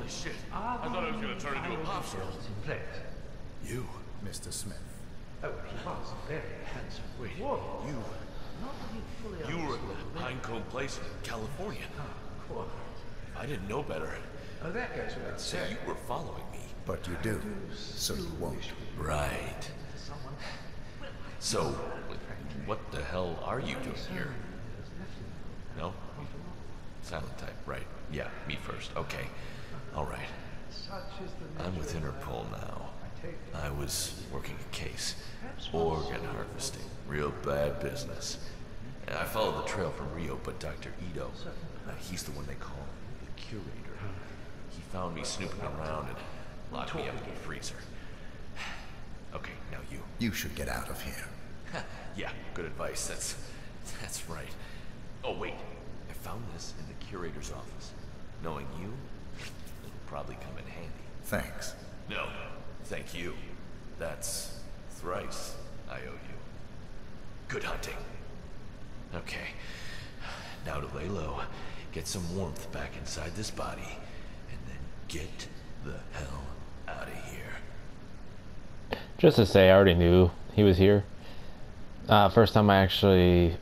shit. I thought I was gonna turn into a popsicle. In place. You? Mr. Smith. Oh, he was very handsome. Wait, What? you... Not that he fully You were at understood the Pinecone Place in California. What? I didn't know better. Oh, that goes without So saying. you were following me. But you do, so you won't. Right. Someone So, what the hell are you doing here? No? Silent type, right. Yeah, me first. Okay. Alright. such is the I'm with nature of Interpol now. I take it. I was working a case. Organ harvesting. Real bad business. And I followed the trail from Rio, but Dr. Ito, he's the one they call the curator. He found me snooping around and locked me up in the freezer. Okay, now you. You should get out of here. Yeah, good advice. That's right. Oh, wait. I found this in the curator's office. Knowing you, it'll probably come in handy. Thanks. No, thank you. That's thrice I owe you. Good hunting. Okay. Now to lay low, get some warmth back inside this body, and then get the hell out of here. Just to say, I already knew he was here. First time I actually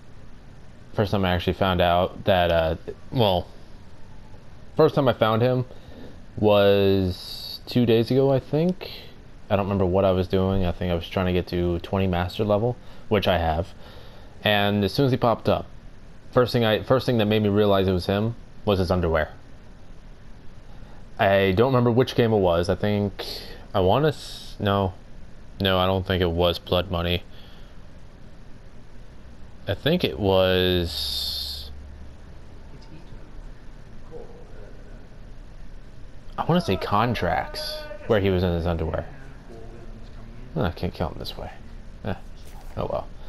found out that, well, first time I found him was 2 days ago, I think. I don't remember what I was doing. I think I was trying to get to 20 master level, which I have. And as soon as he popped up, first thing that made me realize it was him was his underwear. I don't remember which game it was. I think I want to. No, I don't think it was Blood Money. I think it was. It's Ito. Call, I want to say Contracts, where he was in his underwear. organs coming in. I can't kill him this way. Oh well.